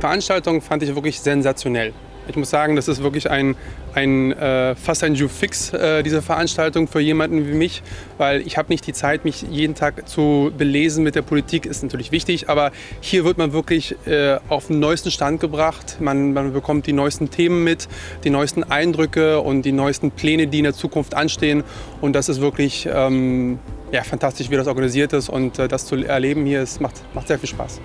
Veranstaltung fand ich wirklich sensationell. Ich muss sagen, das ist wirklich fast ein Jour fix, diese Veranstaltung für jemanden wie mich, weil ich habe nicht die Zeit, mich jeden Tag zu belesen mit der Politik, ist natürlich wichtig, aber hier wird man wirklich auf den neuesten Stand gebracht. Man bekommt die neuesten Themen mit, die neuesten Eindrücke und die neuesten Pläne, die in der Zukunft anstehen. Und das ist wirklich fantastisch, wie das organisiert ist, und das zu erleben hier, macht sehr viel Spaß.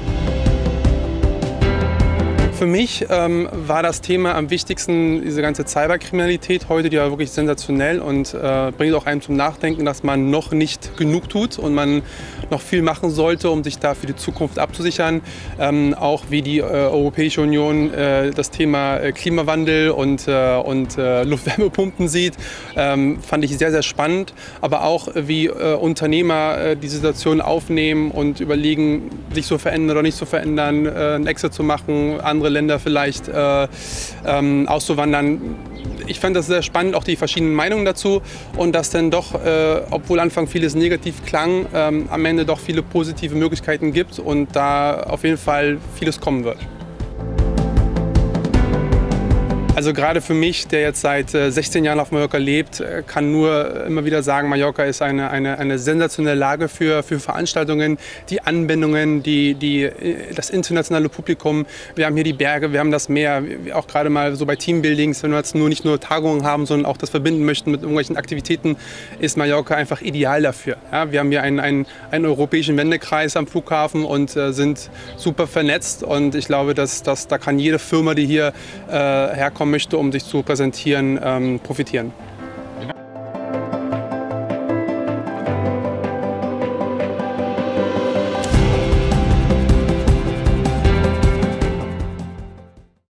Für mich war das Thema am wichtigsten diese ganze Cyberkriminalität heute, die war wirklich sensationell und bringt auch einem zum Nachdenken, dass man noch nicht genug tut und man noch viel machen sollte, um sich da für die Zukunft abzusichern. Auch wie die Europäische Union das Thema Klimawandel und Luftwärmepumpen sieht, fand ich sehr, sehr spannend. Aber auch wie Unternehmer die Situation aufnehmen und überlegen, sich zu verändern oder nicht zu verändern, einen Exit zu machen, andere Länder vielleicht auszuwandern. Ich fand das sehr spannend, auch die verschiedenen Meinungen dazu, und dass dann doch, obwohl Anfang vieles negativ klang, am Ende doch viele positive Möglichkeiten gibt und da auf jeden Fall vieles kommen wird. Also gerade für mich, der jetzt seit 16 Jahren auf Mallorca lebt, kann nur immer wieder sagen, Mallorca ist eine sensationelle Lage für Veranstaltungen, die Anbindungen, das internationale Publikum. Wir haben hier die Berge, wir haben das Meer, auch gerade mal so bei Teambuildings, wenn wir jetzt nicht nur Tagungen haben, sondern auch das verbinden möchten mit irgendwelchen Aktivitäten, ist Mallorca einfach ideal dafür. Ja, wir haben hier einen europäischen Wendekreis am Flughafen und sind super vernetzt, und ich glaube, da kann jede Firma, die hier herkommt, möchte, um sich zu präsentieren, profitieren.